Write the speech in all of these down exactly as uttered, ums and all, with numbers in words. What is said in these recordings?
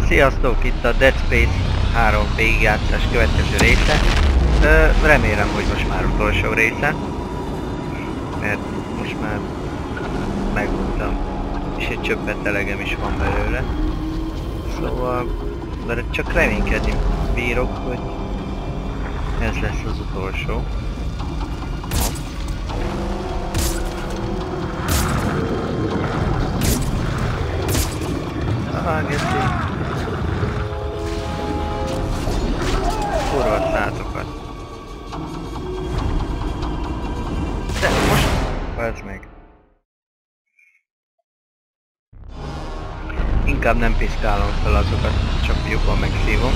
Sziasztok, itt a Dead Space három végigjátszás következő része. Ö, remélem, hogy most már utolsó része. Mert most már megmondtam, és egy csöppet elegem is van belőle. Szóval, de csak reménykedni bírok, hogy ez lesz az utolsó. Ah, geszi. Kurva szátokat. De most... Várj meg. Inkább nem piszkálom fel azokat, csak jobban megszívom.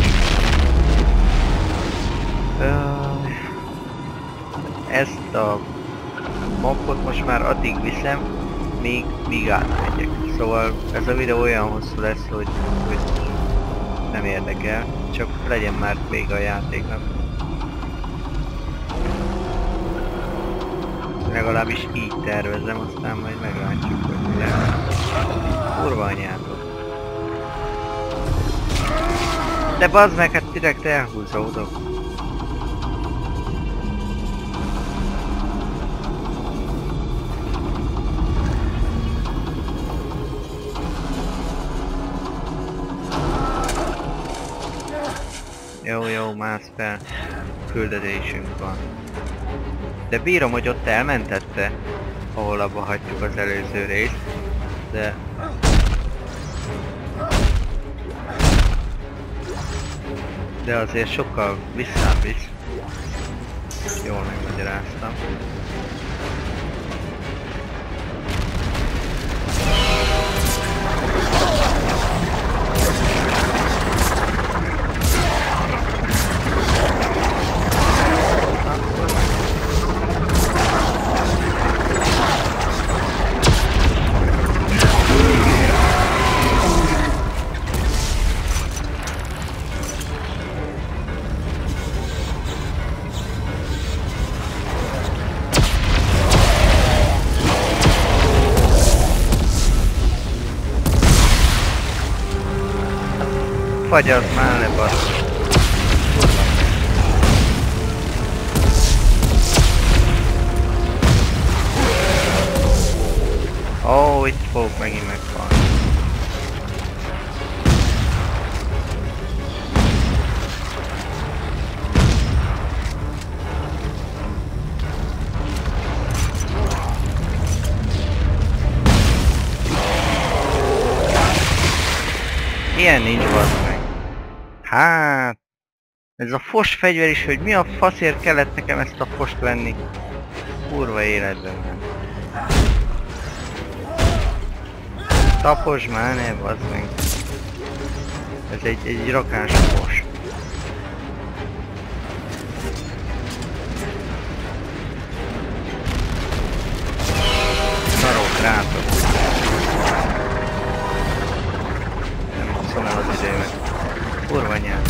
Ezt a mapot most már addig viszem, míg, míg átmegyek. Szóval ez a videó olyan hosszú lesz, hogy, hogy nem érdekel, csak legyen már vége a játéknak. Legalábbis így tervezem, aztán majd meglátjuk, hogy mi lesz. Kurva anyátok. De bazd meg, hát direkt elhúzódok. Jó, jó, mász fel. Küldetésünk van. De bírom, hogy ott elmentette, ahol abba hagytuk az előző részt, de... De azért sokkal visszább is. Jól megmagyaráztam. Fagyasd már le, basszus. Ó, itt fog megint meghalni. Ilyen nincs, bazd meg. Hát... Ez a fos fegyver is, hogy mi a faszért kellett nekem ezt a fost venni. Kurva életben már. Taposd már, ne, bazd meg. Ez egy, egy rakás fos. Szarok rátok. Nem basszom el az időmet. Kurva anyád.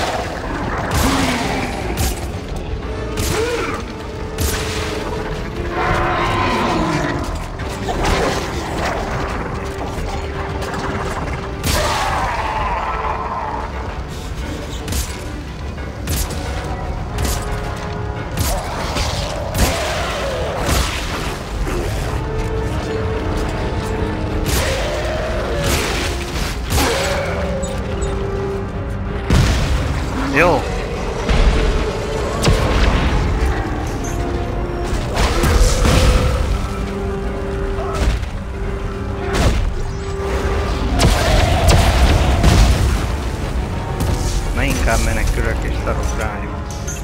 Jó. Na inkább menekülök és szarok rájuk.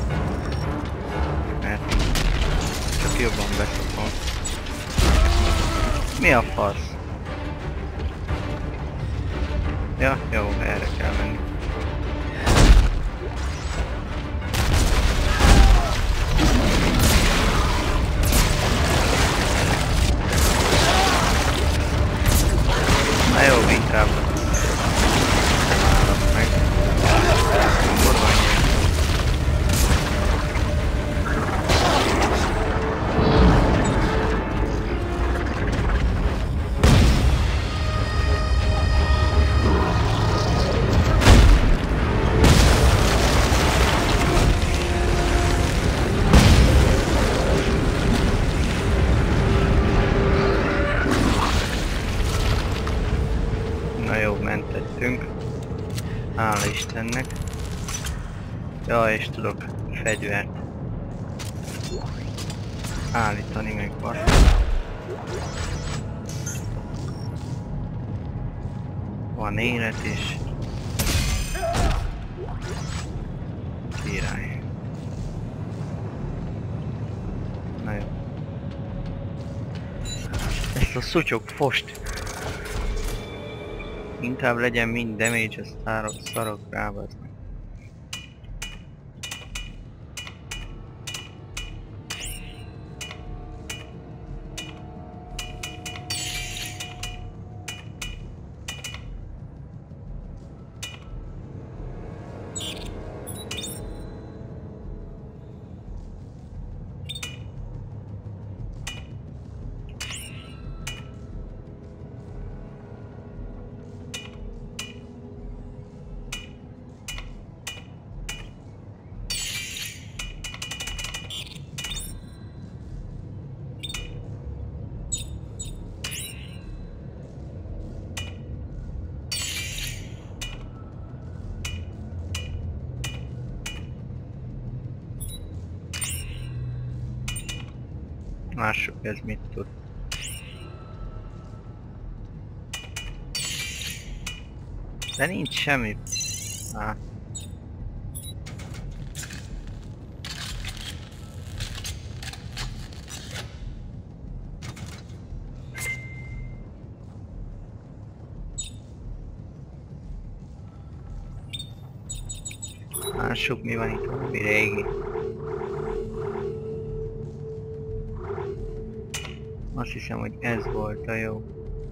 Mert csak jobban beszokom. Mi a fasz? Ja, jó, erre kell menni. Na jó, inkább. Állap meg. Kurva anyja. Hála Istennek. Jaj, és tudok fegyvert állítani meg van. Van élet is. Király. Na jó. Ezt a szutyok fost. Inkább legyen mind damage, azt szarok, szarok rábaznak. Lássuk, ez mit tud. De nincs semmi. Á. Lássuk, mi van itt, valami régi. Azt hiszem, hogy ez volt a jó.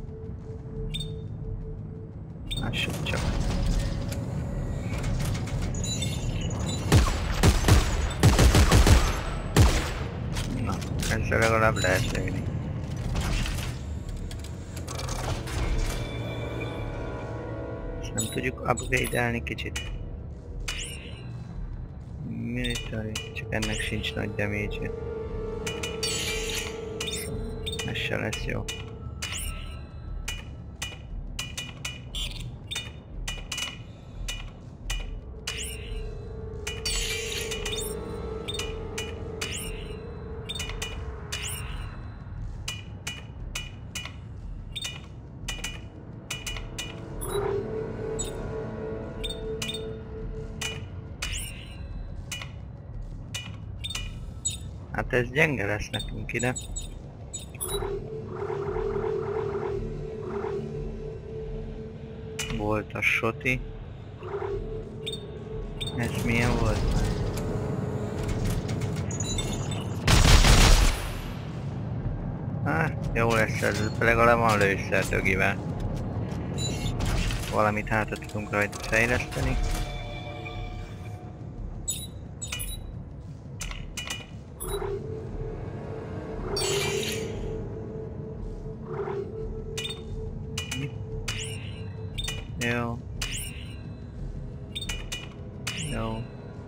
Lássuk csak. Na, ezzel legalább lehet lőni. Ezt nem tudjuk upgrade-elni kicsit. Military, csak ennek sincs nagy damage-je. Ez se lesz jó. Hát ez gyenge lesz nekünk ide. Volt a soti. Ez milyen volt? Hát, jó lesz ez, legalább van lőszer dögivel. Valamit hátra tudunk rajta fejleszteni. Jó. Jó.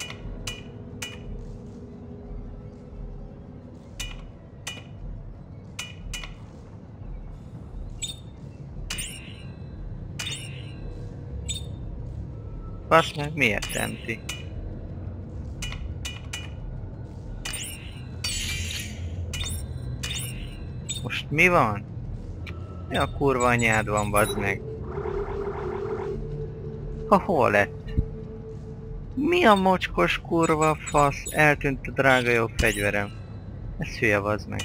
Basz meg, miért empty? Most mi van? Mi a kurva anyád van, bazd meg? Ha hol lett? Mi a mocskos kurva fasz? Eltűnt a drága jó fegyverem. Ez hülye, bazd meg.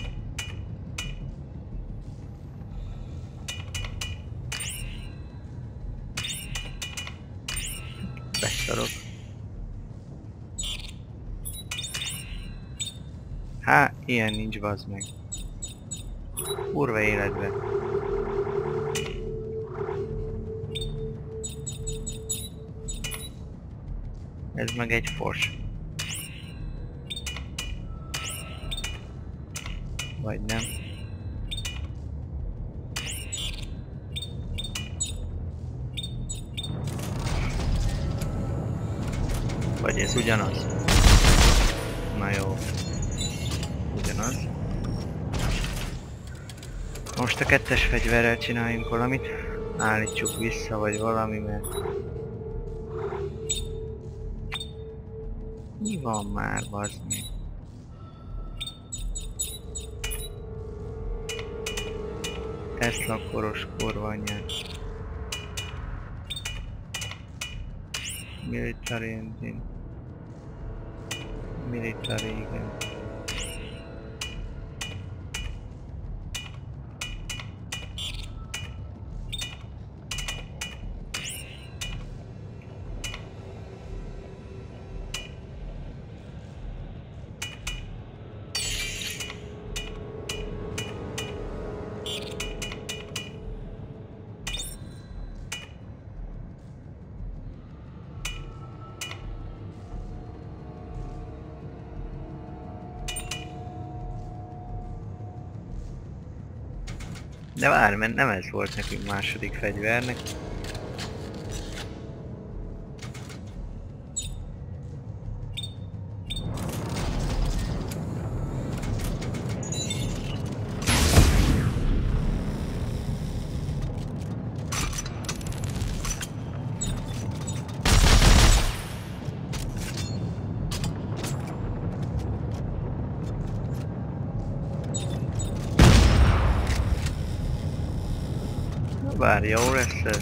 Beszarok. Há, ilyen nincs, bazd meg. Kurva életben. Ez meg egy fos. Vagy nem. Vagy ez ugyanaz? Na jó. Ugyanaz. Most a kettes fegyverrel csináljunk valamit. Állítsuk vissza, vagy valami, mert... Mi van már, bazd meg? Tesla koros kurva anyját. Military engine. Military, igen. De várj, mert nem ez volt nekünk második fegyvernek. Bár jó lesz ez.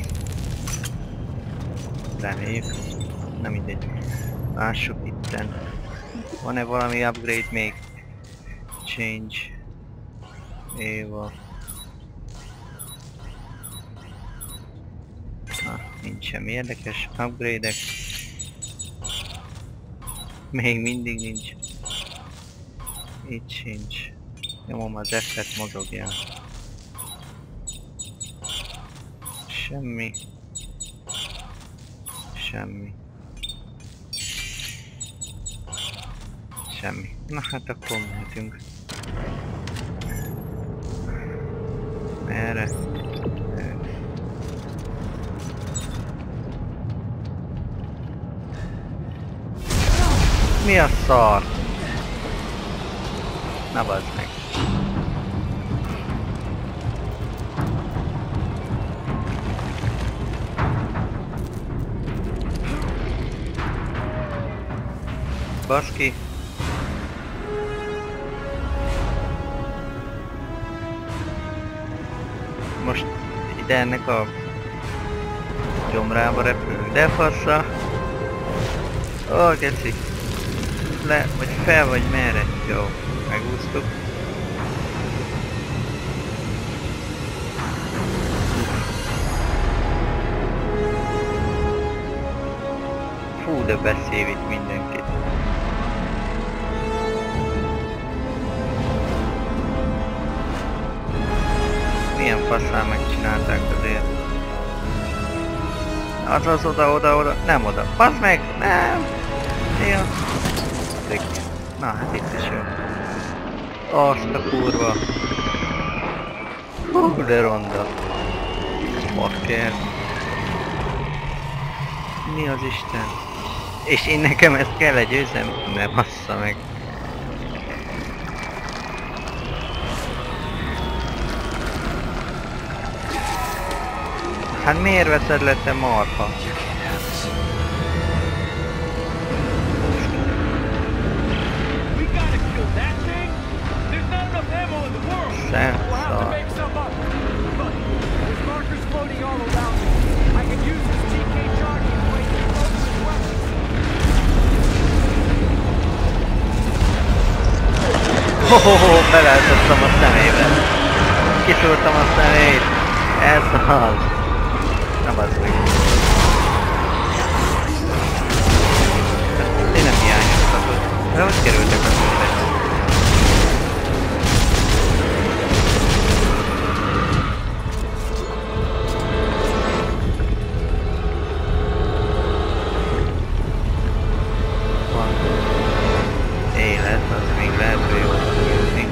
Reméljük. Nem mindegy. Lássuk itten. Van-e valami upgrade még? Change. Éva. Na, nincs semmi érdekes. Upgrade-ek. Még mindig nincs. Itt sincs. Nyomom az F-et, mozogjál. Semmi. Semmi. Semmi. Na hát akkor mehetünk. Erre. Erre. Mi a szar? Na bazd meg. Baszki. Most ide ennek a gyomrába repülünk, de fassa. Ó, geci. Le, vagy fel, vagy merre. Jó, megúsztuk. Fú, de beszél itt mindenkit. Milyen faszán megcsinálták azért. Az az oda, oda, oda, nem oda. Bazd meg! Nem! Jó. Na hát itt is jó. Azt a kurva. Hú, de ronda. Bakker. Mi az Isten? És én nekem ezt kell legyőznem? Ne bassza meg. Hát miért veszed le te marha? Szentszar. Hohoho, beleltettem a szemébe. Kiszúrtam a szemét. Ez az. Nem az úgy. Én nem hiányoztatott. De hogy kerültek a tőle? Van élet, az még lehet, hogy jól tud jutni.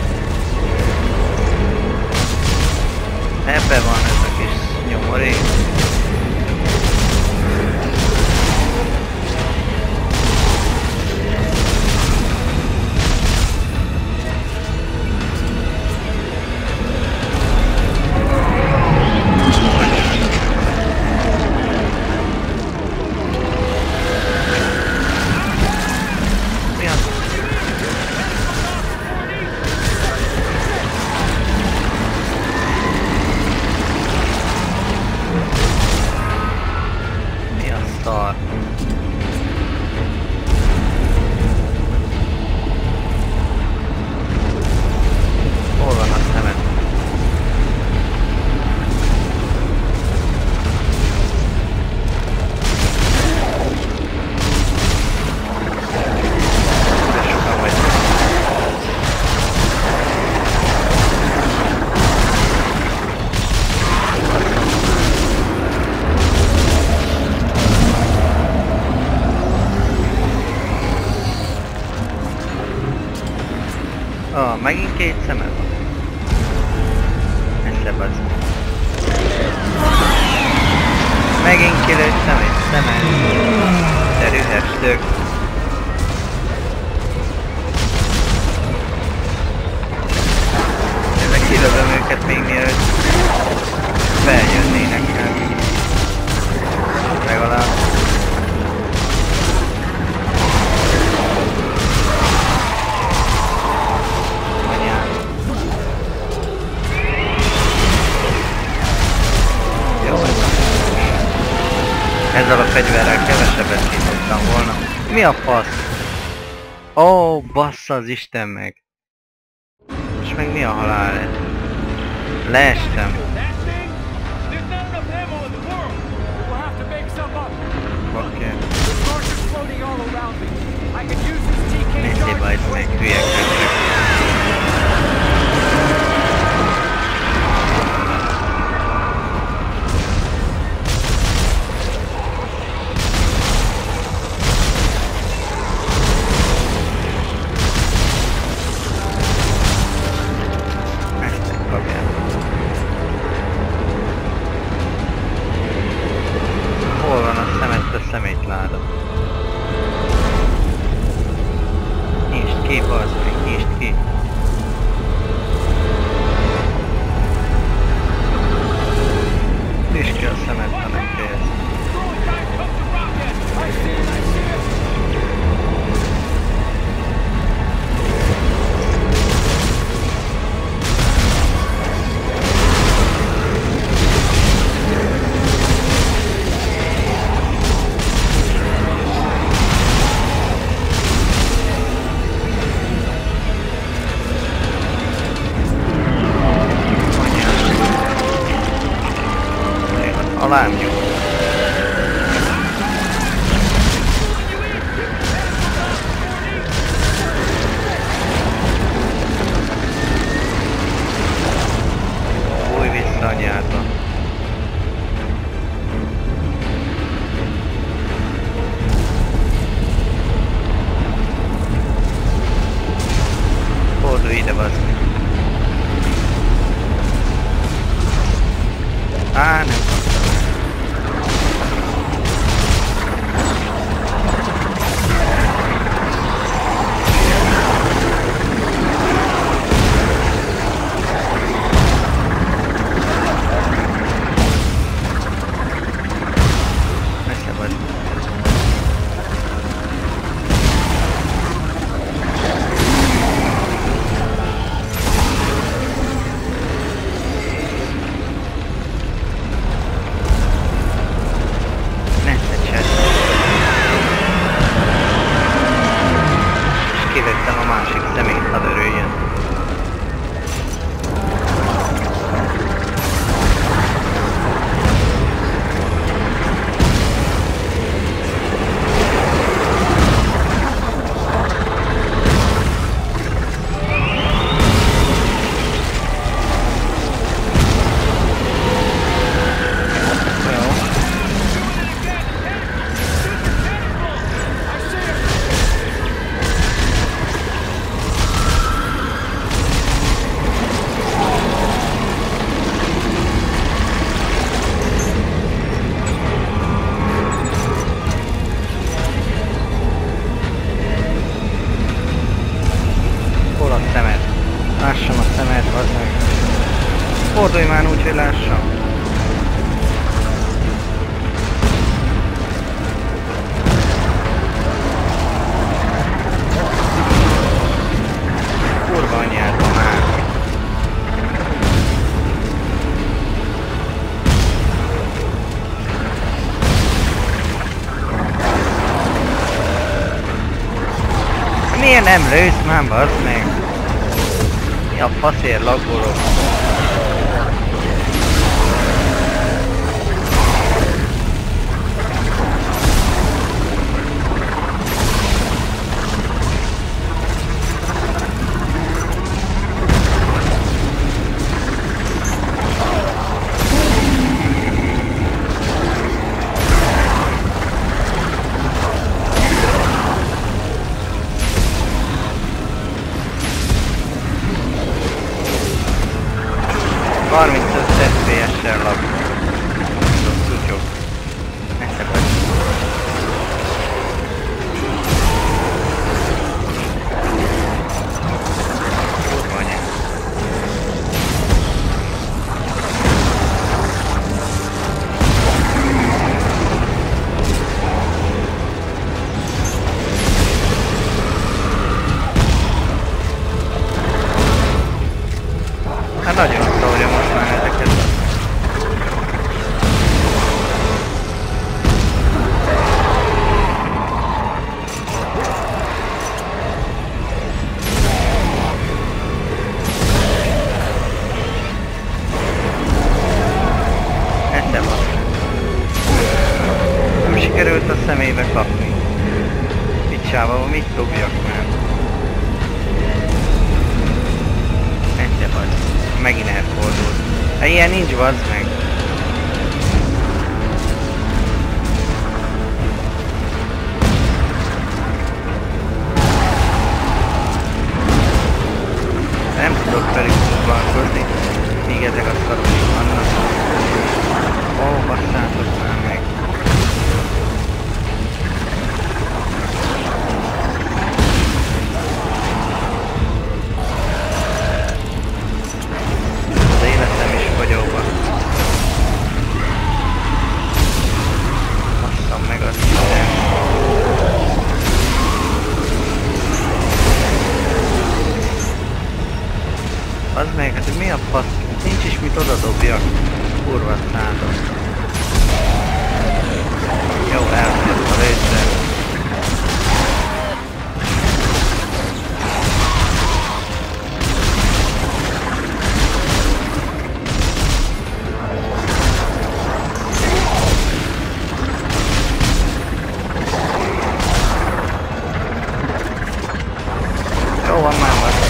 Ebbe van ez a kis nyomorék. megint két szemed van. Eszebb az. Megint kilőttem egy szemed. De rühes tök. Ezek kilövöm őket még mielőtt feljönnének el. Legalább. Ezzel a fegyverrel kevesebbet kínáltam volna. Mi a fasz? Ó, oh, bassza az Isten meg. És meg mi a halál ez? Leestem. Oké. Nézzé bajt meg, hülyek kötök. Hol van a szemet, a szemétláda? Nyisd ki, bazd meg, nyisd ki! Nyisd ki a szemet, ha nem félsz. Alám nyúl. Fújj vissza anyádba. Fordulj ide, bazd meg. Á, nem. Kivettem a másik szemét, hadd örüljön. Lássam a szemed, bazd meg. Fordulj már úgy, hogy lássam. Kurva anyádba már. Miért nem lősz már, bazd meg? A faszért laggolok. Picsával, mit dobjak már? Ennyi vagy. Megint elfordult. Hát ilyen nincs, bazd meg. Nem tudok felük tudvalkozni, míg ezek a szarok vannak. Ó, basszátok már meg. Az életem is fogyóba. Basszam meg azt hiszem. Az meg, hát mi a fasz? Nincs is mit oda dobjak. Kurva szádom. Jó, elfogyott a lőszer. Jó van már, van.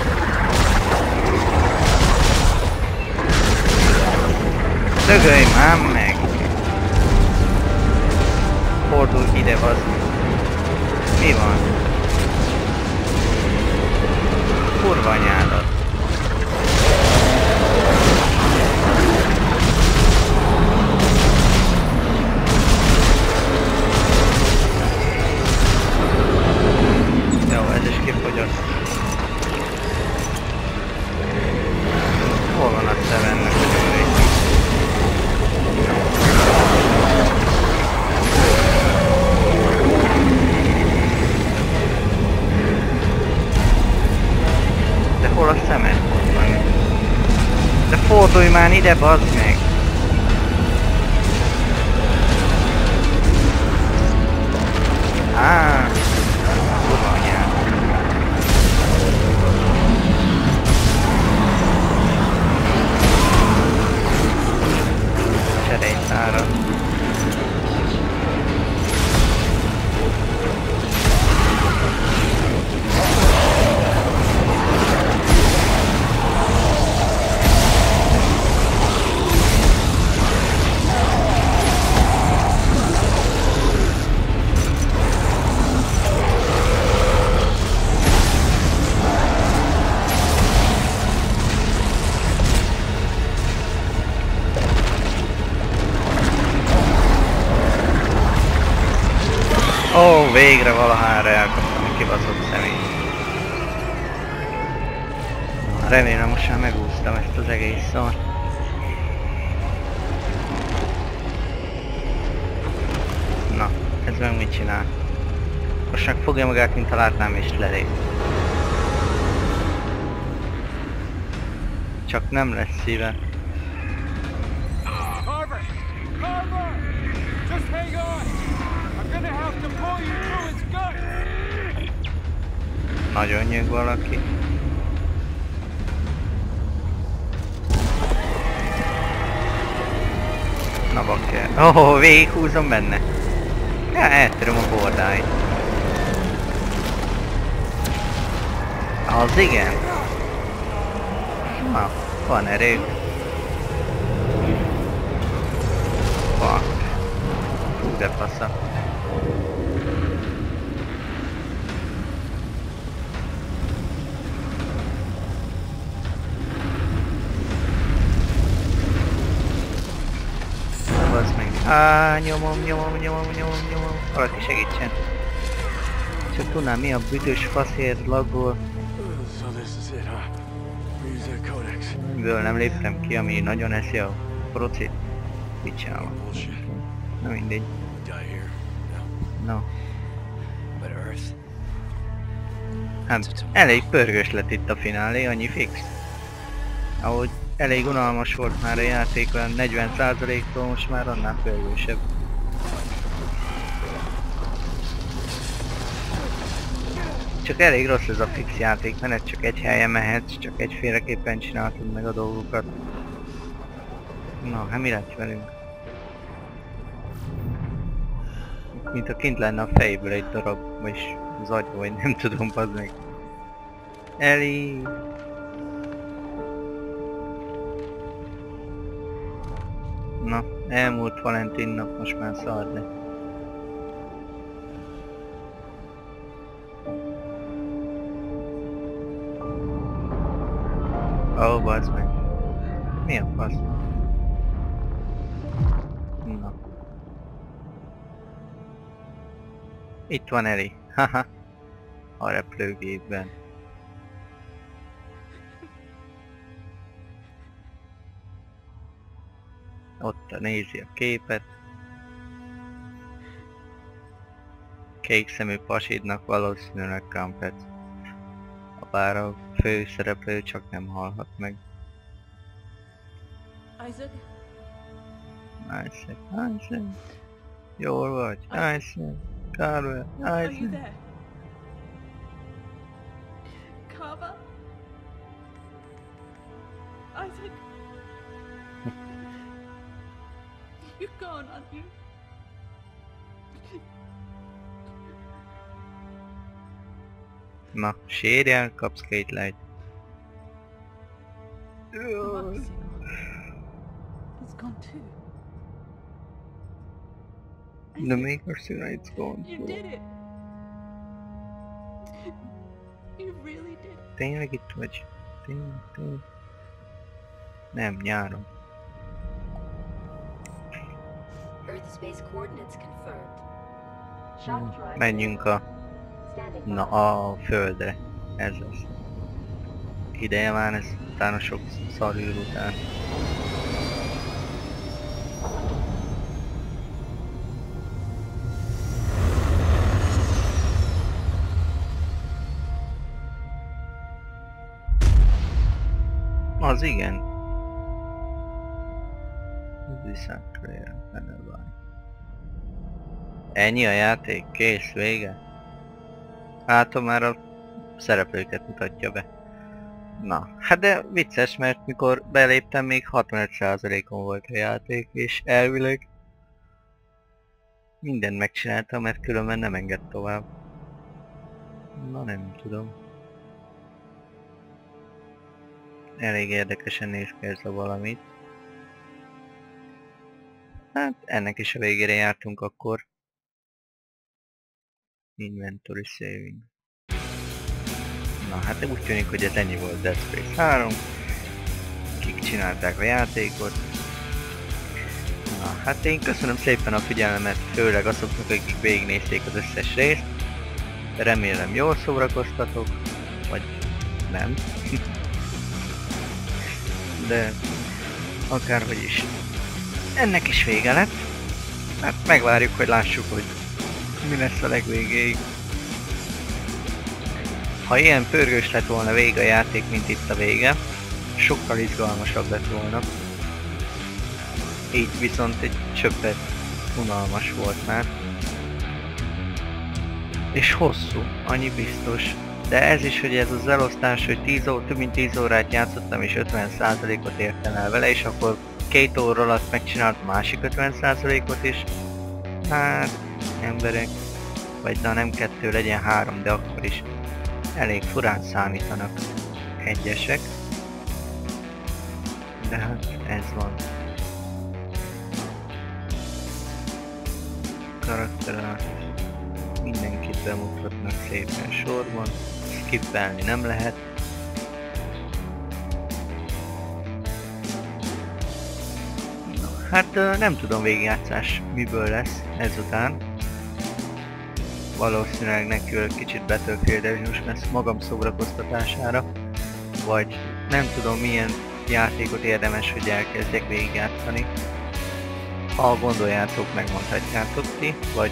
Dögölj már meg! Fordulj ide, bazd! Mi van? Kurva anyádat! Jó, ez is kifogyott. Hol van a szevennek a gyöngény? Hol a szemed? Ott van. De fordulj már ide, bazd meg! Áááá! Kurva anyád! Cserejszára. Ó, végre valahára elkaptam a kibaszott személy. Remélem most már megúsztam ezt az egész szart. Na, ez meg mit csinál? Most meg fogja magát, mint ha látnám és lelép. Csak nem lesz szíve. Carver! Carver! Just hang on! I'm gonna have to pull you through his gut! Nagyon nyög valaki. Na bakker. Ó, oh, végighúzom benne. Ja, eltöröm a bordáit. Az igen. Na, van erő. Fuck. Fú, de fasza. Á, nyomom, nyomom, nyomom, nyomom, nyomom. Valaki segítsen. Csak tudnám, mi a büdös faszért laggol. Miből nem léptem ki, ami nagyon eszi a procit. Mit csinálom? Na mindegy. No. Hát, elég pörgős lett itt a finálé, annyi fix. Ahogy elég unalmas volt már a játék, olyan negyven százaléktól most már annál pörgősebb. Csak elég rossz ez a fix játék, mert csak egy helyen mehetsz, csak egyféleképpen csináltad meg a dolgokat. Na, hát mi lett velünk? mint ha kint lenne a fejből egy darab, vagyis az agya, vagy nem tudom, az meg. Eli! Na, elmúlt Valentin nap, most már szar le. Ó, oh, bazd meg. Mi a fasz? Na. Itt van Eli. Haha. A repülőgépben. Ott nézi a képet. Kék szemű pasidnak valószínűleg Kampet. Bár a főszereplő csak nem halhat meg. Isaac? Isaac, Isaac. Jól vagy, Isaac. Carver, Are you Isaac. there? Carver? Isaac? You're gone, aren't you? Na, sírjál, kapsz két lejt. Maximo. It's gone too. The Maker It's gone. You did it! You really did it. Tényleg itt vagy? Tényleg, tényleg. Nem, nyáron. Earth space coordinates confirmed. Hmm. Menjünk a... Na, a földre. Ez az. Ideje már ez utána sok szarűr után. Az igen. Ennyi a játék? Kész, vége? Hát már a szereplőket mutatja be. Na, hát de vicces, mert mikor beléptem még hatvanöt százalékon volt a játék, és elvileg mindent megcsináltam, mert különben nem enged tovább. Na nem tudom. Elég érdekesen néz ki ez a valamit. Hát ennek is a végére jártunk akkor. Inventory saving. Na hát úgy tűnik, hogy ez ennyi volt Dead Space három. Kik csinálták a játékot. Na hát én köszönöm szépen a figyelmet, főleg azoknak, akik végignézték az összes részt. Remélem jól szórakoztatok, vagy nem. De akárhogy is. Ennek is vége lett. Hát megvárjuk, hogy lássuk, hogy mi lesz a legvégéig. Ha ilyen pörgős lett volna vége a játék, mint itt a vége, sokkal izgalmasabb lett volna. Így viszont egy csöppet unalmas volt már. És hosszú, annyi biztos. De ez is, hogy ez az elosztás, hogy tíz ó, több mint tíz órát játszottam és ötven százalékot értem el vele, és akkor két óra alatt megcsinált a másik ötven százalékot is. Hát, emberek, vagy na nem kettő, legyen három, de akkor is elég furán számítanak egyesek. De hát ez van. Karakterát mindenkit bemutatnak szépen sorban, skippelni nem lehet. Na, hát nem tudom végigjátszás miből lesz ezután. Valószínűleg nekiülök kicsit Battlefield-es lesz magam szórakoztatására, vagy nem tudom milyen játékot érdemes, hogy elkezdjek végigjátszani. Ha gondoljátok, megmondhatjátok ti, vagy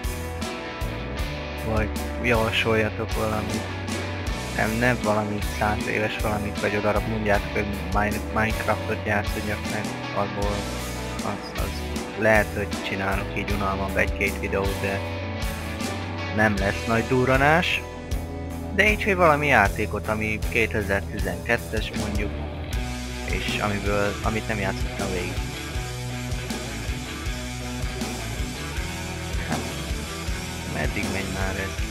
vagy javasoljatok valamit. Nem, nem valami száz éves valamit, vagy odarab mondjátok, hogy Minecraftot játszodjak meg, abból az, az lehet, hogy csinálok így unalmabb egy-két videót, de nem lesz nagy durranás. De így, hogy valami játékot, ami kétezer-tizenkettes mondjuk, és amiből, amit nem játszottam végig. Hát, meddig megy már ez?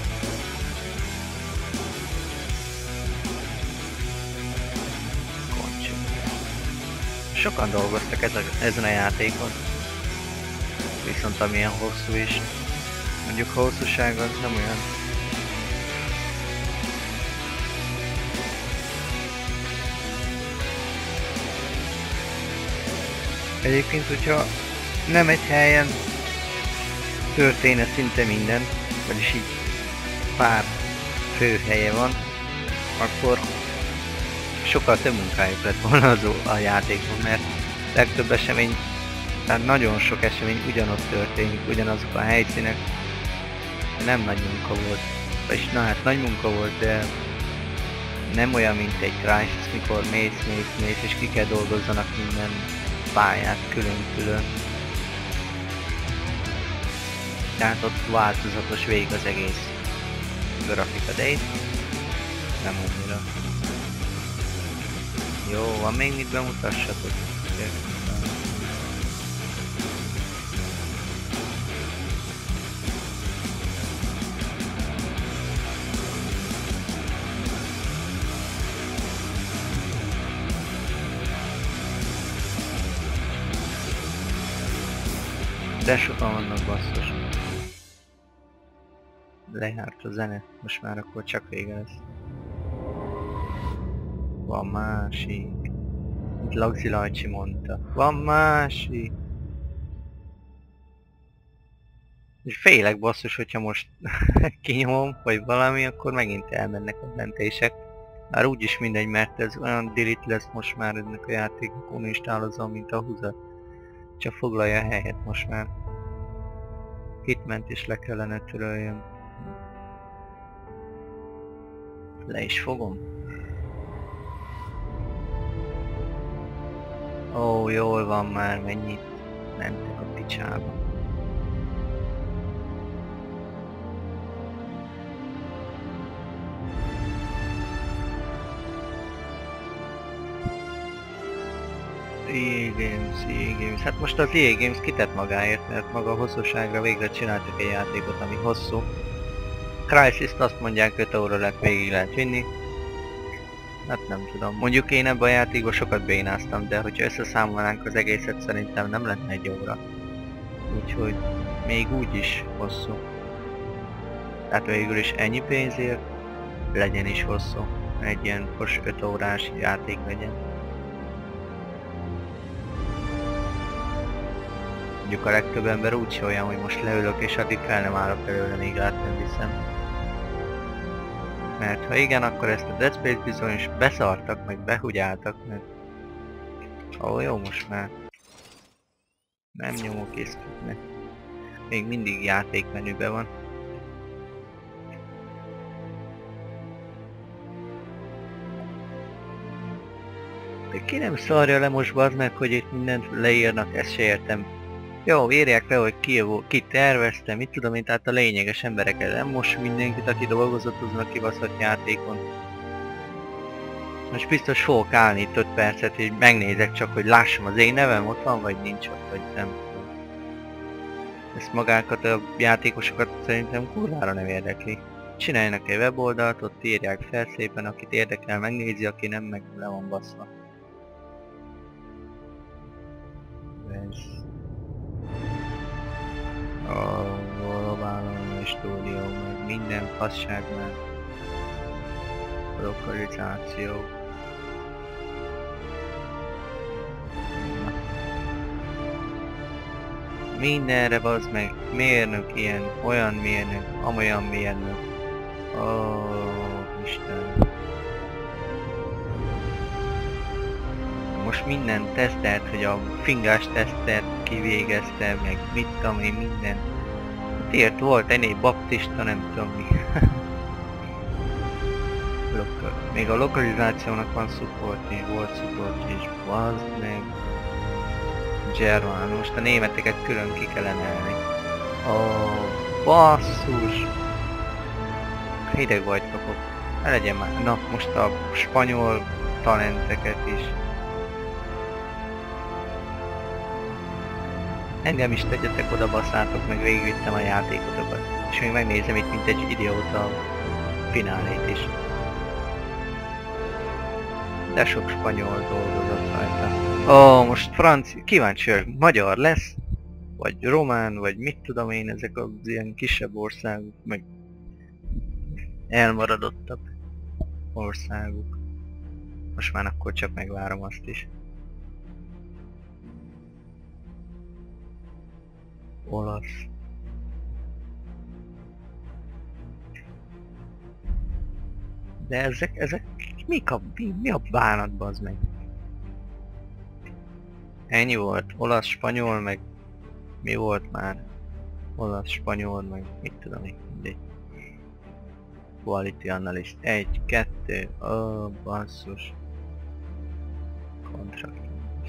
Koncsú. Sokan dolgoztak ez a, ezen a játékon. Viszont amilyen hosszú is. Mondjuk a hosszúság az nem olyan. Egyébként, hogyha nem egy helyen történne szinte minden, vagyis így pár fő helye van, akkor sokkal több munkájuk lett volna az a játékon, mert legtöbb esemény, tehát nagyon sok esemény ugyanott történik, ugyanazok a helyszínek, nem nagy munka volt. Vagyis na hát nagy munka volt, de nem olyan, mint egy Crysis, mikor mész, mész, mész, és ki kell dolgozzanak minden pályát külön-külön. Tehát ott változatos végig az egész grafika, de itt nem annyira. Jó, van még mit bemutassatok? De sokan vannak, basszus. Lejárt a zene, most már akkor csak vége lesz. Van másik. Itt Lagzi Lajcsi mondta. Van másik. És félek, basszus, hogyha most kinyomom, vagy valami, akkor megint elmennek a mentések. Már úgyis mindegy, mert ez olyan delete lesz most már ennek a játéknak, uninstállozom, mint a húzat. Csak foglalja a helyet most már. Itt ment és le kellene töröljön. Le is fogom. Ó, jól van már, mennyit mentek a picsába. í á Games, í á Games. Hát most az í á Games kitett magáért, mert maga a hosszúságra végre csináltak egy játékot, ami hosszú. Crysis-t azt mondják öt óra lett, végig lehet vinni. Hát nem tudom. Mondjuk én ebben a játékban sokat bénáztam, de hogyha összeszámolnánk az egészet, szerintem nem lenne egy óra. Úgyhogy még úgy is hosszú. Tehát végül is ennyi pénzért legyen is hosszú. Egy ilyen most öt órás játék legyen. Mondjuk a legtöbb ember úgy olyan, hogy most leülök és addig fel nem állok előle, még át nem viszem. Mert ha igen, akkor ezt a Dead Space bizony is beszartak, meg behugyáltak, mert... Ó, jó, most már. Nem nyomok észkütnek. Még mindig játékmenüben van. De ki nem szarja le most, bazd meg, hogy itt mindent leírnak, ezt se értem. Jó, írják le, hogy ki, ki tervezte, mit tudom én, tehát a lényeges embereket, nem most mindenkit, aki dolgozott azon a kibaszott játékon. Most biztos fogok állni itt öt percet, hogy megnézek csak, hogy lássam az én nevem ott van, vagy nincs ott, vagy nem tudom. Ezt magákat a játékosokat szerintem kurvára nem érdekli. Csináljanak egy weboldalt, ott írják fel szépen, akit érdekel, megnézi, aki nem, meg le van baszva. Ez... A globálon, a stúdió, meg minden fasság, meg lokalizáció. Mindenre bazd meg, mérnök ilyen, olyan mérnök, amolyan mérnök. Ó, Isten. Most minden tesztelt, hogy a fingás tesztet kivégezte, meg mit tudom én, minden. Tért volt ennél baptista, nem tudom mi. Még a lokalizációnak van support is, volt support is, bazd meg. German, most a németeket külön ki kell emelni. Ó, basszus! Hideg vagy kapok. Ne legyen már. Na, most a spanyol talenteket is. Engem is tegyetek oda, basszátok, meg végigvittem a játékotokat. És még megnézem itt, mint egy idióta a finálét is. De sok spanyol dolgozott rajta. Ó, oh, most francia, kíváncsi vagyok, magyar lesz? Vagy román, vagy mit tudom én, ezek az ilyen kisebb országok, meg elmaradottabb országok. Most már akkor csak megvárom azt is. Olasz. De ezek, ezek, mik a, mi, mi a bánatba az meg? Ennyi volt, olasz, spanyol, meg mi volt már? Olasz, spanyol, meg mit tudom én, mindegy. Quality Analyst, egy, kettő, ó, oh, basszus. Contract.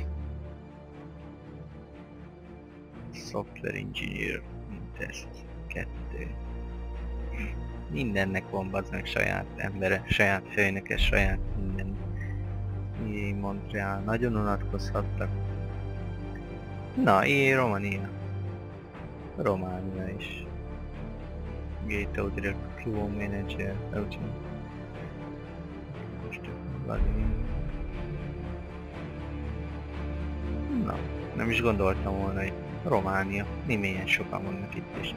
Software Engineer, test, kettő. Mindennek van bazd meg saját embere, saját főnöke, saját minden. I Montreal, nagyon unatkozhattak. Na, I Romania. Románia is. Gate Auditor, Q O Manager, Audio. Na, nem is gondoltam volna, hogy Románia. Mi milyen sokan vannak itt is.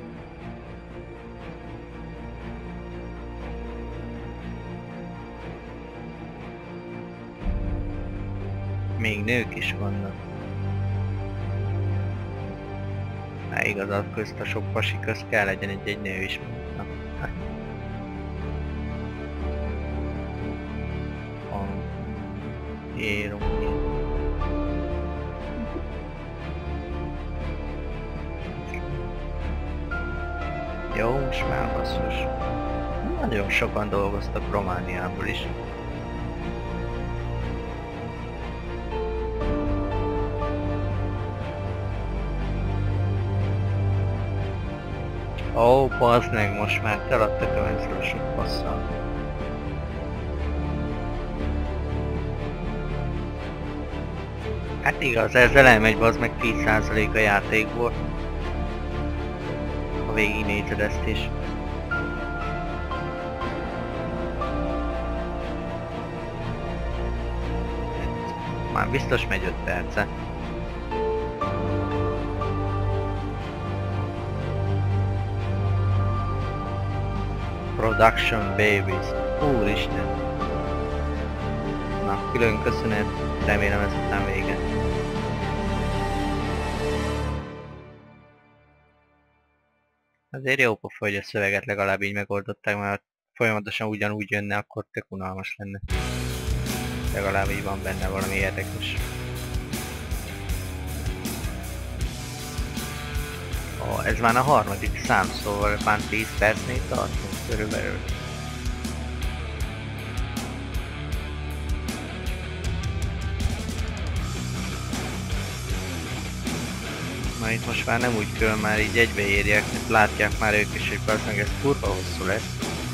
Még nők is vannak. Hát igazad, közt a sok pasi közt kell legyen egy-egy nő is. Na, hát. A... Érom. Jó, most már basszus. Nagyon sokan dolgoztak Romániából is. Ó, oh, bazd meg, most már teladtak ezzel a sok passzal. Hát igaz, ezzel elmegy bazd meg tíz százalék a játékból. Ha végignézed ezt is. Már biztos megy öt perce. Production Babies. Úristen! Na, külön köszönet, remélem ezután vége. Azért jó pofa, hogy a szöveget legalább így megoldották, mert folyamatosan ugyanúgy jönne, akkor tök unalmas lenne. Legalább így van benne valami érdekes. Oh, ez már a harmadik szám, szóval már tíz percnél tartunk körülbelül. Na itt most már nem úgy kell, már így egybeírják, mert látják már ők is, hogy az meg ez kurva hosszú lesz.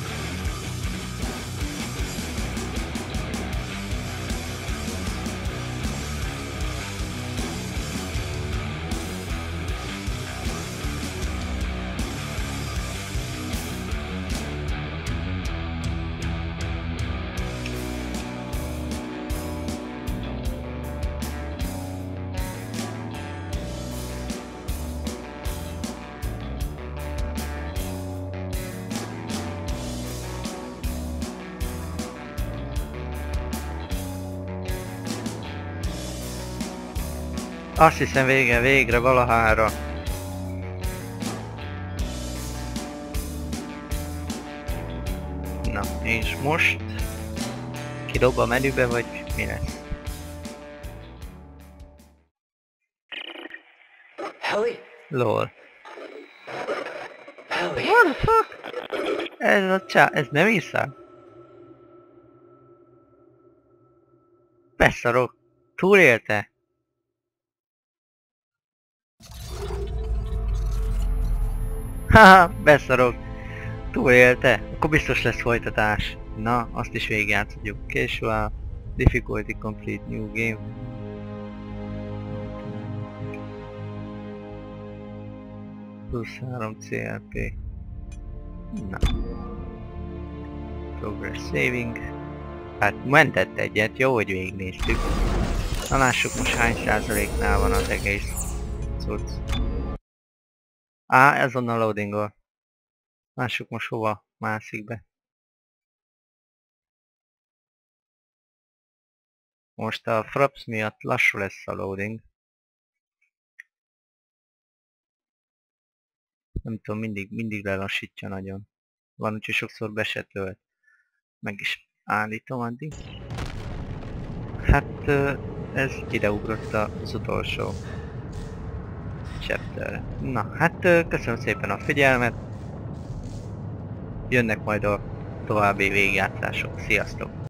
Azt hiszem vége, végre valahára. Na, és most kidob a menübe, vagy mi lesz? Ellie? Lol. Ellie? What the fuck? Ez a csá... ez nem iszák? Beszarok. Túlélte? Haha, beszarok. Túlélte? Akkor biztos lesz folytatás. Na, azt is végigjátszhatjuk. Casual, difficulty complete, new game. Plusz három cé el pé. Na. Progress saving. Hát mentett egyet, jó, hogy végignéztük. Na lássuk most hány százaléknál van az egész cucc. Á, ez onnan loadingol. Lássuk most hova mászik be. Most a fraps miatt lassú lesz a loading. Nem tudom, mindig, mindig lelassítja nagyon. Van, úgyhogy sokszor be se tölt. Meg is állítom addig. Hát ez ideugrott az utolsó chapterre. Na, hát köszönöm szépen a figyelmet. Jönnek majd a további végigjátszások. Sziasztok!